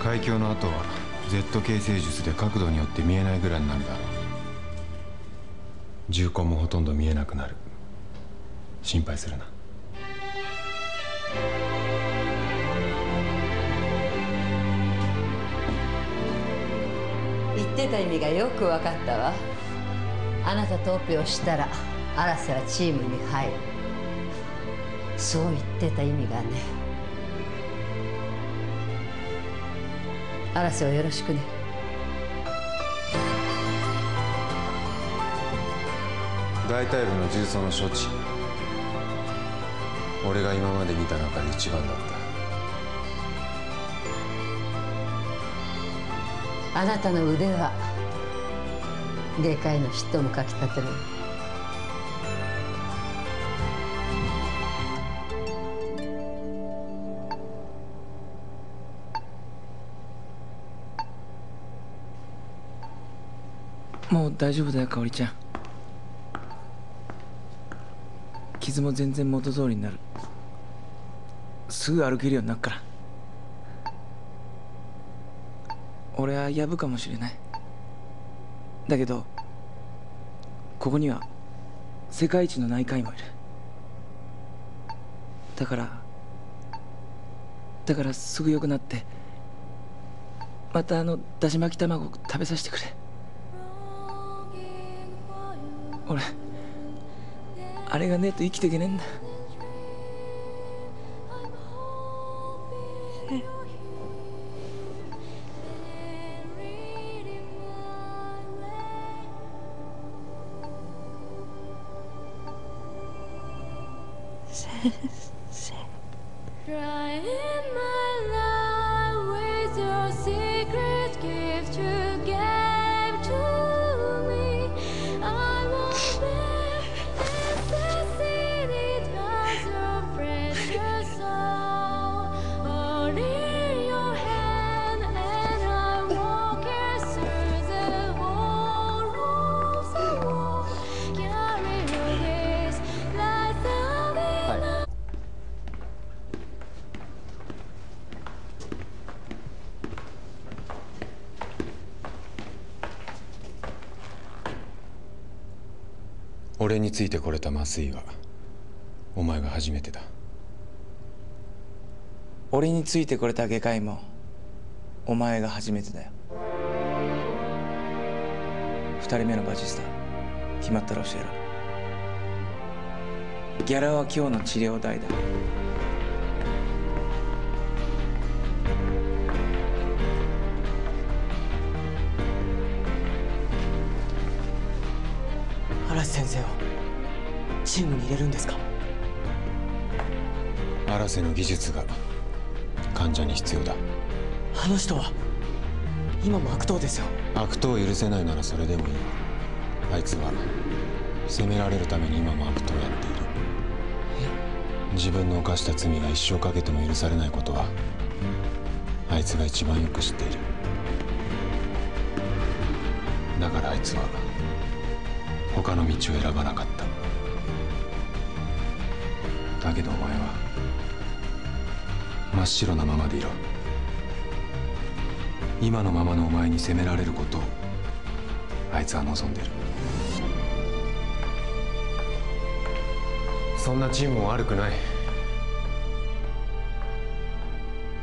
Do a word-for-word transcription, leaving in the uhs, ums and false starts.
海峡の後は Z 形成術で角度によって見えないぐらいになるだろう。銃痕もほとんど見えなくなる。心配するな。 言ってた意味がよく分かったわ。あなたとオペをしたら荒瀬はチームに入る、そう言ってた意味がね。荒瀬をよろしくね。 大腿部の重曹の処置、俺が今まで見た中で一番だった。 あなたの腕は外科医の嫉妬もかきたてる。 もう大丈夫だよ、香織ちゃん。傷も全然元通りになる。すぐ歩けるようになるから。俺はやぶかもしれない。だけどここには世界一の内科医もいる。だからだからすぐ良くなってまたあのだし巻き卵食べさせてくれ。俺あれがねえと生きていけねえんだ。 先生。 俺についてこれた麻酔はお前が初めてだ。 俺についてこれた外科医もお前が初めてだよ。二人目のバチスタ決まったら教えろ。ギャラは今日の治療代だ。 荒瀬先生をチームに入れるんですか？ 荒瀬の技術が患者に必要だ。 あの人は今も悪党ですよ。 悪党を許せないならそれでもいい。あいつは責められるために今も悪党をやっている。自分の犯した罪が一生かけても許されないことはあいつが一番よく知っている。だからあいつは他の道を選ばなかった。だけどお前は真っ白なままでいろ。今のままのお前に責められることをあいつは望んでる。そんなチームも悪くない。